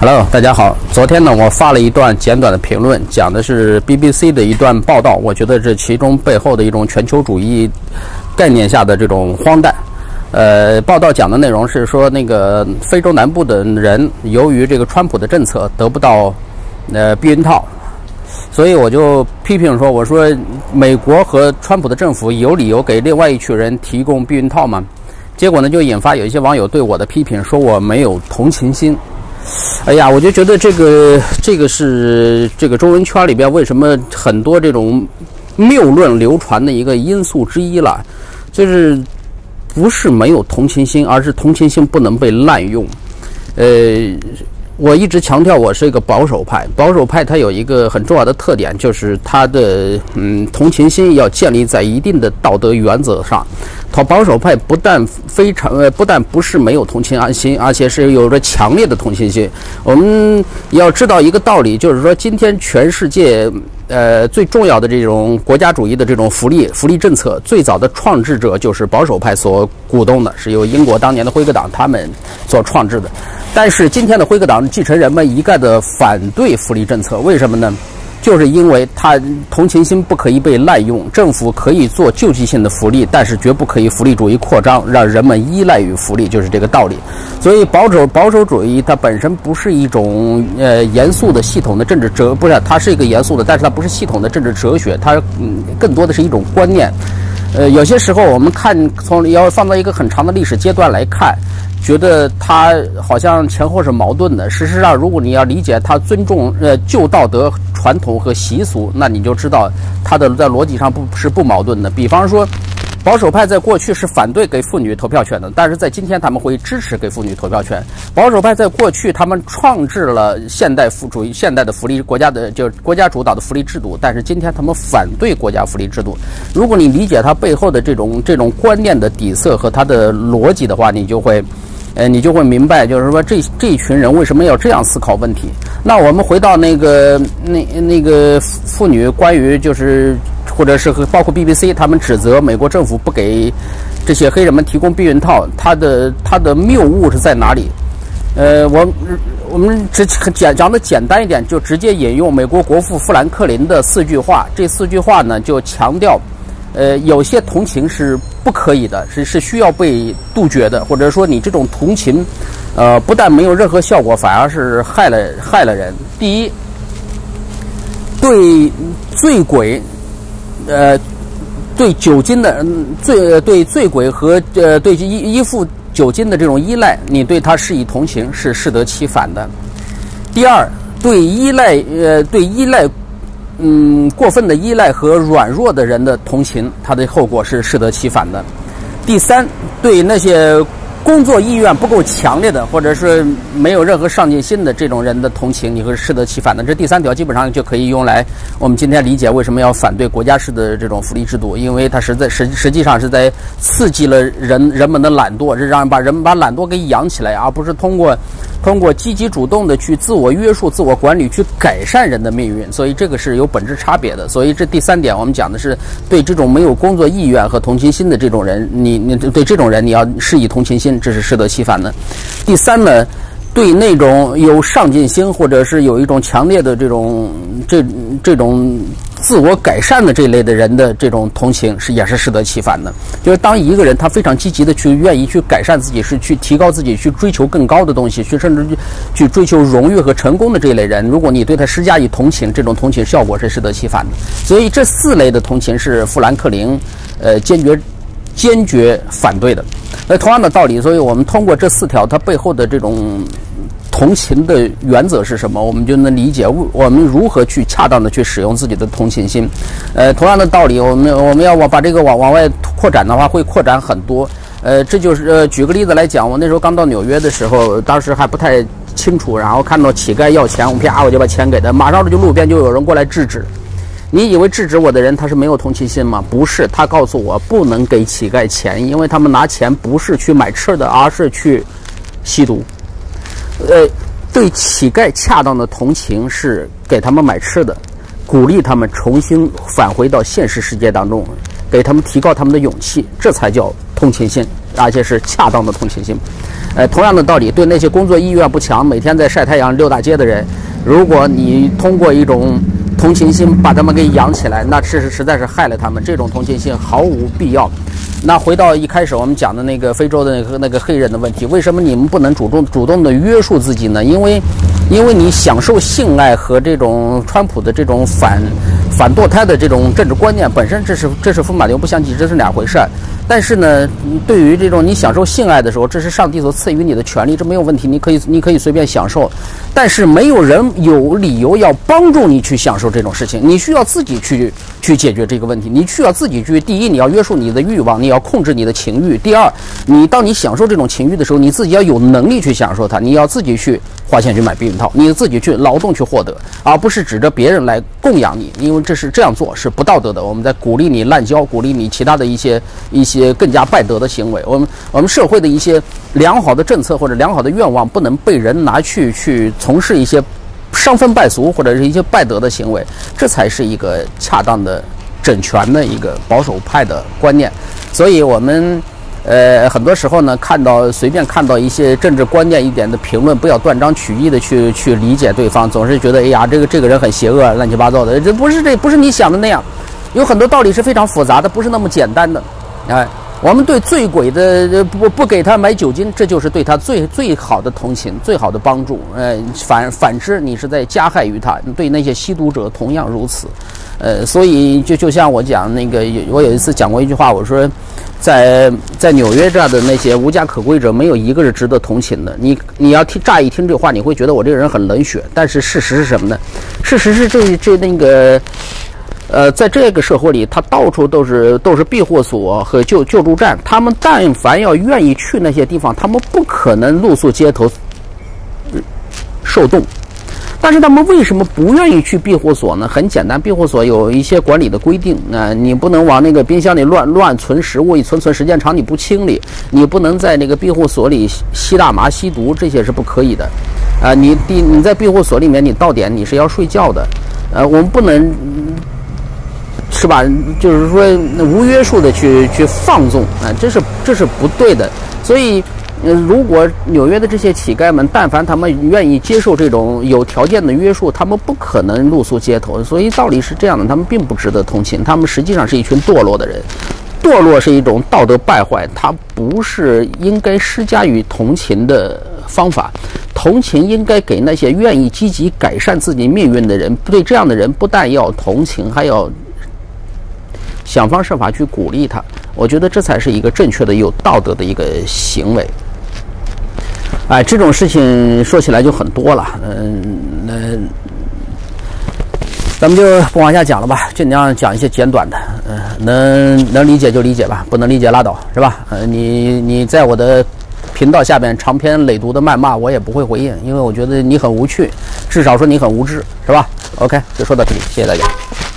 Hello， 大家好。昨天呢，我发了一段简短的评论，讲的是 BBC 的一段报道。我觉得这其中背后的一种全球主义概念下的这种荒诞。报道讲的内容是说，那个非洲南部的人由于这个川普的政策得不到避孕套，所以我就批评说，我说美国和川普的政府有理由给另外一群人提供避孕套吗？结果呢，就引发有一些网友对我的批评，说我没有同情心。哎呀，我就觉得这个是这个中文圈里边为什么很多这种谬论流传的一个因素之一了，就是不是没有同情心，而是同情心不能被滥用。我一直强调我是一个保守派，保守派它有一个很重要的特点，就是它的同情心要建立在一定的道德原则上。保守派不但不是没有同情心，而且是有着强烈的同情心。我们要知道一个道理，就是说今天全世界最重要的这种国家主义的这种福利政策，最早的创制者就是保守派所鼓动的，是由英国当年的辉格党他们所创制的。但是今天的辉格党继承人们一概的反对福利政策，为什么呢？就是因为他同情心不可以被滥用，政府可以做救济性的福利，但是绝不可以福利主义扩张，让人们依赖于福利，就是这个道理。所以保守主义它本身不是一种严肃的系统的政治不是，它是一个严肃的，但是它不是系统的政治哲学，它更多的是一种观念。有些时候我们要放到一个很长的历史阶段来看，觉得它好像前后是矛盾的。事实上，如果你要理解它尊重旧道德传统和习俗，那你就知道它的在逻辑上不矛盾的。比方说，保守派在过去是反对给妇女投票权的，但是在今天他们会支持给妇女投票权。保守派在过去他们创制了现代的福利国家的就是国家主导的福利制度，但是今天他们反对国家福利制度。如果你理解它背后的这种观念的底色和它的逻辑的话，你就会明白，就是说这一群人为什么要这样思考问题。那我们回到那个妇女关于就是或者是包括 BBC 他们指责美国政府不给这些黑人们提供避孕套，它的谬误是在哪里？我们讲的简单一点，就直接引用美国国父富兰克林的4句话。这4句话呢，就强调有些同情是不可以的，是需要被杜绝的，或者说你这种同情不但没有任何效果，反而是害了人。第一，对醉鬼对酒精的对醉鬼和对依附酒精的这种依赖，你对他施以同情是适得其反的。第二，对依赖过分的依赖和软弱的人的同情，它的后果是适得其反的。第三，对那些工作意愿不够强烈的，或者是没有任何上进心的这种人的同情，你会适得其反的。这第3条基本上就可以用来我们今天理解为什么要反对国家式的这种福利制度，因为它实际上是在刺激了人们的懒惰，是让人们把懒惰给养起来，而不是通过积极主动的去自我约束、自我管理去改善人的命运，所以这个是有本质差别的。所以这第3点我们讲的是对这种没有工作意愿和同情心的这种人，你对这种人你要施以同情心，这是适得其反的。第3呢，对那种有上进心或者是有一种强烈的这种自我改善的这类的人的这种同情也是适得其反的。就是当一个人他非常积极的愿意去改善自己，是去提高自己，去追求更高的东西，甚至去追求荣誉和成功的这类人，如果你对他施加以同情，这种同情效果是适得其反的。所以这4类的同情是富兰克林坚决反对的。同样的道理，所以我们通过这4条它背后的这种同情的原则是什么，我们就能理解我们如何去恰当的去使用自己的同情心。同样的道理，我们要把这个往外扩展的话，会扩展很多。这就是举个例子来讲，我那时候刚到纽约的时候，当时还不太清楚，然后看到乞丐要钱，我就把钱给他，马上就路边就有人过来制止。你以为制止我的人他是没有同情心吗？不是，他告诉我不能给乞丐钱，因为他们拿钱不是去买吃的，而是去吸毒。对乞丐恰当的同情是给他们买吃的，鼓励他们重新返回到现实世界当中，给他们提高他们的勇气，这才叫同情心，而且是恰当的同情心。 同样的道理，对那些工作意愿不强、每天在晒太阳、溜大街的人，如果你通过一种同情心把他们给养起来，那实在是害了他们，这种同情心毫无必要。那回到一开始我们讲的那个非洲的那个黑人的问题，为什么你们不能主动的约束自己呢？因为你享受性爱和这种川普的这种反堕胎的这种政治观念本身，这是风马牛不相及，这是两回事。但是呢，对于这种你享受性爱的时候，这是上帝所赐予你的权利，这没有问题，你可以随便享受。但是没有人有理由要帮助你去享受这种事情，你需要自己去解决这个问题。你需要自己去，第一，你要约束你的欲望，你要控制你的情欲；第二，当你享受这种情欲的时候，你自己要有能力去享受它，你要自己去花钱去买避孕套，你自己去劳动去获得，而不是指着别人来供养你，因为这样做是不道德的。我们在鼓励你滥交，鼓励你其他的一些更加败德的行为。我们社会的一些良好的政策或者良好的愿望，不能被人拿去从事一些伤风败俗或者是一些败德的行为，这才是一个恰当的整全的一个保守派的观念。所以我们很多时候呢，随便看到一些政治观念一点的评论，不要断章取义的去理解对方，总是觉得哎呀，这个人很邪恶，乱七八糟的，这不是你想的那样，有很多道理是非常复杂的，不是那么简单的。我们对醉鬼的不给他买酒精，这就是对他最好的同情，最好的帮助。反之，你是在加害于他。对那些吸毒者同样如此。所以就像我讲那个，我有一次讲过一句话，我说，在纽约这样的那些无家可归者，没有一个是值得同情的。你要乍一听这话，你会觉得我这个人很冷血，但是事实是什么呢？事实是那个。在这个社会里，它到处都是庇护所和救助站。他们但凡要愿意去那些地方，他们不可能露宿街头受冻。但是他们为什么不愿意去庇护所呢？很简单，庇护所有一些管理的规定。你不能往那个冰箱里乱存食物，一存时间长你不清理。你不能在那个庇护所里吸大麻、吸毒，这些是不可以的。你在庇护所里面，你到点你是要睡觉的。我们不能。是吧？就是说无约束的去放纵这是不对的。所以，如果纽约的这些乞丐们，但凡他们愿意接受这种有条件的约束，他们不可能露宿街头。所以道理是这样的，他们并不值得同情，他们实际上是一群堕落的人。堕落是一种道德败坏，它不是应该施加于同情的方法。同情应该给那些愿意积极改善自己命运的人。对这样的人，不但要同情，还要想方设法去鼓励他，我觉得这才是一个正确的、有道德的一个行为。这种事情说起来就很多了，咱们就不往下讲了吧，尽量讲一些简短的，能理解就理解吧，不能理解拉倒，是吧？你在我的频道下边长篇累牍的谩骂，我也不会回应，因为我觉得你很无趣，至少说你很无知，是吧？OK，就说到这里，谢谢大家。